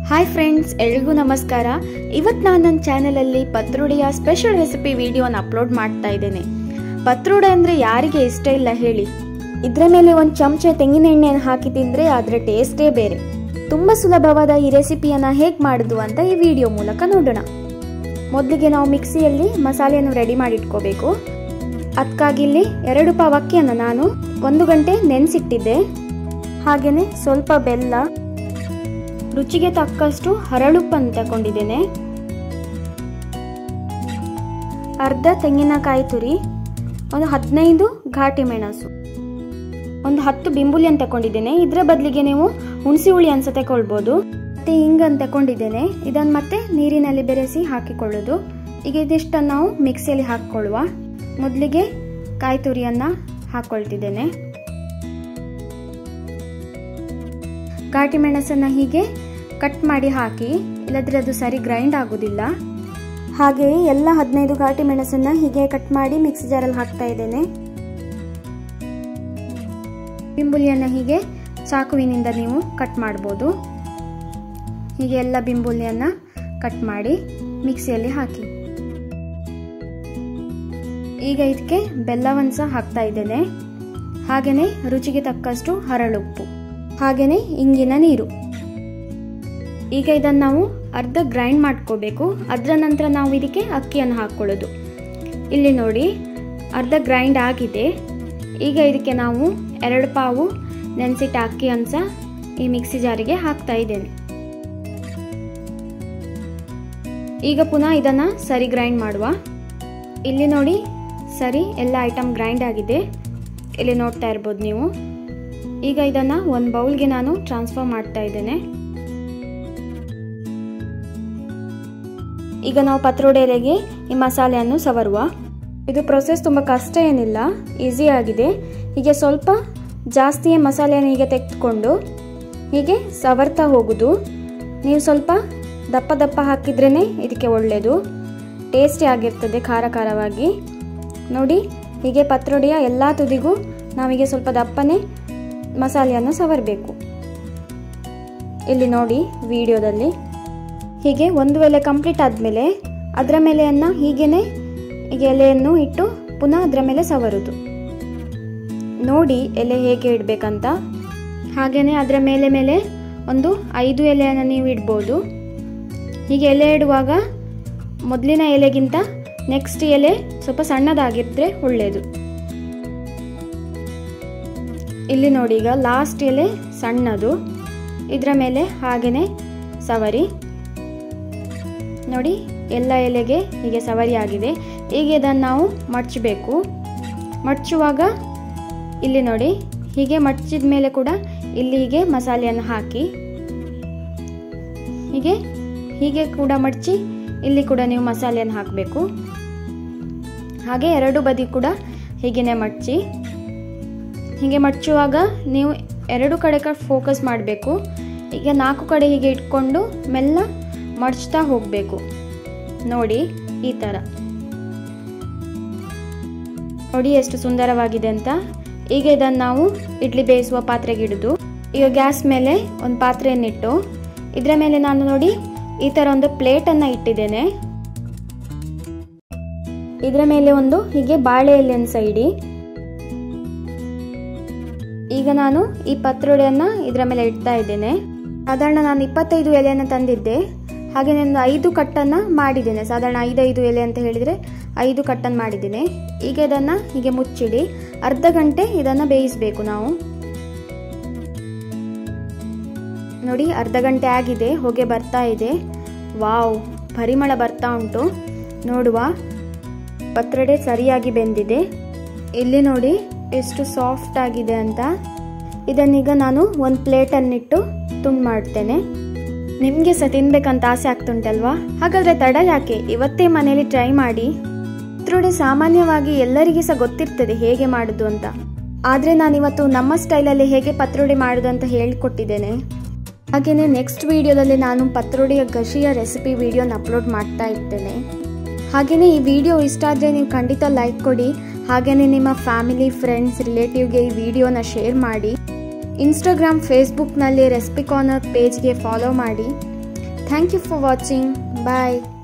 Hi friends, ಎಲ್ರಿಗೂ ನಮಸ್ಕಾರ. ಇವತ್ತು ನಾನು ನನ್ನ ಚಾನಲಲ್ಲಿ ಪತ್ರೊಡೆಯ ಸ್ಪೆಷಲ್ ರೆಸಿಪಿ ವಿಡಿಯೋನ ಅಪ್ಲೋಡ್ ಮಾಡ್ತಾ ಇದ್ದೇನೆ. ಪತ್ರೊಡೆ ಅಂದರೆ ಯಾರಿಗೆ ಇಷ್ಟ ಇಲ್ಲ ಹೇಳಿ. ಇದರ ಮೇಲೆ ಒಂದು ಚಮಚ ತೆಂಗಿನ ಎಣ್ಣೆಯನ್ನು ಹಾಕಿ ತಿಂದರೆ ಅದರ ಟೇಸ್ಟೇ ಬೇರೆ. ತುಂಬ ಸುಲಭವಾದ ಈ ರೆಸಿಪಿಯನ್ನು ಹೇಗೆ ಮಾಡೋದು ಅಂತ ಈ ವಿಡಿಯೋ ಮೂಲಕ ನೋಡೋಣ. ಮೊದಲಿಗೆ ನಾವು ಮಿಕ್ಸಿಯಲ್ಲಿ ಮಸಾಲೆಯನ್ನು ರೆಡಿ ಮಾಡಿ ಇಟ್ಕೋಬೇಕು. ಅದಕ್ಕಾಗಿ ಇಲ್ಲಿ 2 ಪಾವ್ ಅಕ್ಕಿಯನ್ನು ನಾನು 1 ಗಂಟೆ ನೆನೆಸಿಟ್ಟಿದ್ದೆ. ಹಾಗೆಯೇ ಸ್ವಲ್ಪ ಬೆಲ್ಲ, ರುಚಿಗೆ ತಕ್ಕಷ್ಟು ಹರಳುಪ್ಪನ್ನು ತಗೊಂಡಿದ್ದೇನೆ, ಅರ್ಧ ತೆಂಗಿನಕಾಯಿ ತುರಿ, ಒಂದು 15 ಘಾಟಿ ಮೆಣಸು, ಒಂದು 10 ಬಿಂಬುಲಿಯನ್ನು ತಗೊಂಡಿದ್ದೇನೆ. ಇದರ ಬದಲಿಗೆ ನೀವು ಹುಣಸಿ ಹುಳಿ ಅನ್ಸ ತಗೊಳ್ಬೋದು. ಮತ್ತೆ ಹಿಂಗನ್ನು ತಗೊಂಡಿದ್ದೇನೆ. ಇದನ್ನು ಮತ್ತೆ ನೀರಿನಲ್ಲಿ ಬೆರೆಸಿ ಹಾಕಿಕೊಳ್ಳೋದು. ಈಗ ಇದಿಷ್ಟನ್ನು ನಾವು ಮಿಕ್ಸಿಯಲ್ಲಿ ಹಾಕಿಕೊಳ್ಳುವ. ಮೊದಲಿಗೆ ಕಾಯಿ ತುರಿಯನ್ನು ಹಾಕ್ಕೊಳ್ತಿದ್ದೇನೆ. ಘಾಟಿ ಮೆಣಸನ್ನು ಹೀಗೆ ಕಟ್ ಮಾಡಿ ಹಾಕಿ, ಇಲ್ಲದ್ರೆ ಅದು ಸರಿ ಗ್ರೈಂಡ್ ಆಗೋದಿಲ್ಲ. ಹಾಗೆಯೇ ಎಲ್ಲ 15 ಘಾಟಿ ಮೆಣಸನ್ನು ಹೀಗೆ ಕಟ್ ಮಾಡಿ ಮಿಕ್ಸಿ ಜಾರಲ್ಲಿ ಹಾಕ್ತಾ ಇದ್ದೇನೆ. ಬಿಂಬುಲಿಯನ್ನು ಹೀಗೆ ಚಾಕುವಿನಿಂದ ನೀವು ಕಟ್ ಮಾಡ್ಬೋದು. ಹೀಗೆ ಎಲ್ಲ ಬಿಂಬುಲಿಯನ್ನು ಕಟ್ ಮಾಡಿ ಮಿಕ್ಸಿಯಲ್ಲಿ ಹಾಕಿ. ಈಗ ಇದಕ್ಕೆ ಬೆಲ್ಲವನ್ನು ಸಹ ಹಾಕ್ತಾ ಇದ್ದೇನೆ. ಹಾಗೆಯೇ ರುಚಿಗೆ ತಕ್ಕಷ್ಟು ಹರಳುಪ್ಪು, ಹಾಗೆಯೇ ಇಂಗಿನ ನೀರು. ಈಗ ಇದನ್ನು ನಾವು ಅರ್ಧ ಗ್ರೈಂಡ್ ಮಾಡ್ಕೋಬೇಕು. ಅದರ ನಂತರ ನಾವು ಇದಕ್ಕೆ ಅಕ್ಕಿಯನ್ನು ಹಾಕ್ಕೊಳ್ಳೋದು. ಇಲ್ಲಿ ನೋಡಿ, ಅರ್ಧ ಗ್ರೈಂಡ್ ಆಗಿದೆ. ಈಗ ಇದಕ್ಕೆ ನಾವು 2 ಪಾವು ನೆನೆಸಿಟ್ಟ ಅಕ್ಕಿಯನ್ನು ಸಹ ಈ ಮಿಕ್ಸಿ ಜಾರಿಗೆ ಹಾಕ್ತಾ ಇದ್ದೇನೆ. ಈಗ ಪುನಃ ಇದನ್ನು ಸರಿ ಗ್ರೈಂಡ್ ಮಾಡುವ. ಇಲ್ಲಿ ನೋಡಿ, ಸರಿ ಎಲ್ಲ ಐಟಮ್ ಗ್ರೈಂಡ್ ಆಗಿದೆ. ಇಲ್ಲಿ ನೋಡ್ತಾ ಇರ್ಬೋದು ನೀವು. ಈಗ ಇದನ್ನು ಒಂದು ಬೌಲ್ಗೆ ನಾನು ಟ್ರಾನ್ಸ್ಫರ್ ಮಾಡ್ತಾ ಇದ್ದೇನೆ. ಈಗ ನಾವು ಪತ್ರೊಡೆ ಎಲೆಗೆ ಈ ಮಸಾಲೆಯನ್ನು ಸವರುವ. ಇದು ಪ್ರೊಸೆಸ್ ತುಂಬ ಕಷ್ಟ ಏನಿಲ್ಲ, ಈಸಿ ಆಗಿದೆ. ಹೀಗೆ ಸ್ವಲ್ಪ ಜಾಸ್ತಿಯೇ ಮಸಾಲೆಯನ್ನು ಹೀಗೆ ತೆಗೆದುಕೊಂಡು ಹೀಗೆ ಸವರ್ತಾ ಹೋಗುದು. ನೀವು ಸ್ವಲ್ಪ ದಪ್ಪ ದಪ್ಪ ಹಾಕಿದ್ರೇ ಇದಕ್ಕೆ ಒಳ್ಳೆಯದು, ಟೇಸ್ಟಿ ಆಗಿರ್ತದೆ, ಖಾರ ಖಾರವಾಗಿ. ನೋಡಿ, ಹೀಗೆ ಪತ್ರೊಡೆಯ ಎಲ್ಲ ತುದಿಗೂ ನಾವೀಗೆ ಸ್ವಲ್ಪ ದಪ್ಪನೇ ಮಸಾಲೆಯನ್ನು ಸವರಬೇಕು. ಇಲ್ಲಿ ನೋಡಿ ವಿಡಿಯೋದಲ್ಲಿ. ಹೀಗೆ ಒಂದು ಎಲೆ ಕಂಪ್ಲೀಟ್ ಆದಮೇಲೆ ಅದರ ಮೇಲೆಯನ್ನು ಹೀಗೇನೆ ಹೀಗೆ ಎಲೆಯನ್ನು ಇಟ್ಟು ಪುನಃ ಅದರ ಮೇಲೆ ಸವರುದು. ನೋಡಿ ಎಲೆ ಹೇಗೆ ಇಡಬೇಕಂತ. ಹಾಗೆಯೇ ಅದರ ಮೇಲೆ ಒಂದು 5 ಎಲೆಯನ್ನು ನೀವು ಇಡ್ಬೋದು. ಹೀಗೆ ಎಲೆ ಇಡುವಾಗ ಮೊದಲಿನ ಎಲೆಗಿಂತ ನೆಕ್ಸ್ಟ್ ಎಲೆ ಸ್ವಲ್ಪ ಸಣ್ಣದಾಗಿದ್ದರೆ ಒಳ್ಳೆಯದು. ಇಲ್ಲಿ ನೋಡಿ, ಈಗ ಲಾಸ್ಟ್ ಎಲೆ ಸಣ್ಣದು, ಇದರ ಮೇಲೆ ಹಾಗೆಯೇ ಸವರಿ. ನೋಡಿ, ಎಲ್ಲ ಎಲೆಗೆ ಹೀಗೆ ಸವರಿ ಆಗಿದೆ. ಈಗ ಇದನ್ನು ನಾವು ಮಡಚಬೇಕು. ಮಡಚುವಾಗ ಇಲ್ಲಿ ನೋಡಿ, ಹೀಗೆ ಮಡಚಿದ ಮೇಲೆ ಕೂಡ ಇಲ್ಲಿ ಹೀಗೆ ಮಸಾಲೆಯನ್ನು ಹಾಕಿ ಹೀಗೆ ಕೂಡ ಮಡಚಿ ಇಲ್ಲಿ ಕೂಡ ನೀವು ಮಸಾಲೆಯನ್ನು ಹಾಕಬೇಕು. ಹಾಗೆ 2 ಬದಿ ಕೂಡ ಹೀಗೇನೆ ಮಡಚಿ. ಹೀಗೆ ಮಡಚುವಾಗ ನೀವು 2 ಕಡೆ ಫೋಕಸ್ ಮಾಡಬೇಕು. ಈಗ 4 ಕಡೆ ಹೀಗೆ ಇಟ್ಕೊಂಡು ಮೆಲ್ಲ ಮಡಚ್ತಾ ಹೋಗಬೇಕು. ನೋಡಿ, ಈ ಥರ. ನೋಡಿ ಎಷ್ಟು ಸುಂದರವಾಗಿದೆ ಅಂತ. ಈಗ ಇದನ್ನು ನಾವು ಇಡ್ಲಿ ಬೇಯಿಸುವ ಪಾತ್ರೆಗೆ ಇಡುದು. ಈಗ ಗ್ಯಾಸ್ ಮೇಲೆ ಒಂದು ಪಾತ್ರೆಯನ್ನಿಟ್ಟು ಇದರ ಮೇಲೆ ನಾನು ನೋಡಿ ಈ ಥರ ಒಂದು ಪ್ಲೇಟನ್ನು ಇಟ್ಟಿದ್ದೇನೆ. ಇದರ ಮೇಲೆ ಒಂದು ಹೀಗೆ ಬಾಳೆ ಎಲೆಯನ್ನು ಸಹ ಇಡಿ. ಈಗ ನಾನು ಈ ಪತ್ರೊಡೆಯನ್ನು ಇದರ ಮೇಲೆ ಇಡ್ತಾ ಇದ್ದೇನೆ. ಸಾಧಾರಣ ನಾನು 25 ಎಲೆಯನ್ನು ತಂದಿದ್ದೆ. ಹಾಗೆ ನಾನು 5 ಕಟ್ಟನ್ನು ಮಾಡಿದ್ದೇನೆ. ಸಾಧಾರಣ 5 ಎಲೆ ಅಂತ ಹೇಳಿದರೆ 5 ಕಟ್ಟನ್ನು ಮಾಡಿದ್ದೇನೆ. ಈಗ ಇದನ್ನು ಹೀಗೆ ಮುಚ್ಚಿಡಿ. ಅರ್ಧ ಗಂಟೆ ಇದನ್ನು ಬೇಯಿಸಬೇಕು ನಾವು. ನೋಡಿ, ಅರ್ಧ ಗಂಟೆ ಆಗಿದೆ. ಹೊಗೆ ಬರ್ತಾ ಇದೆ. ವಾವ್, ಪರಿಮಳ ಬರ್ತಾ ಉಂಟು. ನೋಡುವ, ಪತ್ರೊಡೆ ಸರಿಯಾಗಿ ಬೆಂದಿದೆ. ಇಲ್ಲಿ ನೋಡಿ ಎಷ್ಟು ಸಾಫ್ಟ್ ಆಗಿದೆ ಅಂತ. ಇದನ್ನೀಗ ನಾನು ಒಂದು ಪ್ಲೇಟನ್ನಿಟ್ಟು ತುಂಡು ಮಾಡ್ತೇನೆ. ನಿಮಗೆ ಸಹ ತಿನ್ಬೇಕಂತ ಆಸೆ ಆಗ್ತುಂಟಲ್ವಾ? ಹಾಗಾದರೆ ತಡ ಯಾಕೆ, ಇವತ್ತೇ ಮನೆಯಲ್ಲಿ ಟ್ರೈ ಮಾಡಿ. ಪತ್ರೊಡೆ ಸಾಮಾನ್ಯವಾಗಿ ಎಲ್ಲರಿಗೆ ಸಹ ಗೊತ್ತಿರ್ತದೆ ಹೇಗೆ ಮಾಡೋದು ಅಂತ. ಆದರೆ ನಾನಿವತ್ತು ನಮ್ಮ ಸ್ಟೈಲಲ್ಲಿ ಹೇಗೆ ಪತ್ರೊಡೆ ಮಾಡೋದು ಅಂತ ಹೇಳಿಕೊಟ್ಟಿದ್ದೇನೆ. ಹಾಗೆಯೇ ನೆಕ್ಸ್ಟ್ ವಿಡಿಯೋದಲ್ಲಿ ನಾನು ಪತ್ರೊಡೆಯ ಗಶಿಯ ರೆಸಿಪಿ ವಿಡಿಯೋನ ಅಪ್ಲೋಡ್ ಮಾಡ್ತಾ ಇರ್ತೇನೆ. ಹಾಗೆಯೇ ಈ ವಿಡಿಯೋ ಇಷ್ಟ ಆದರೆ ನೀವು ಖಂಡಿತ ಲೈಕ್ ಕೊಡಿ. ಹಾಗೆಯೇ ನಿಮ್ಮ ಫ್ಯಾಮಿಲಿ, ಫ್ರೆಂಡ್ಸ್, ರಿಲೇಟಿವ್ಗೆ ಈ ವಿಡಿಯೋನ ಶೇರ್ ಮಾಡಿ. ಇನ್ಸ್ಟಾಗ್ರಾಮ್, ಫೇಸ್ಬುಕ್ನಲ್ಲಿ ರೆಸಿಪಿ ಕಾರ್ನರ್ ಪೇಜ್ಗೆ ಫಾಲೋ ಮಾಡಿ. Thank you for watching. Bye.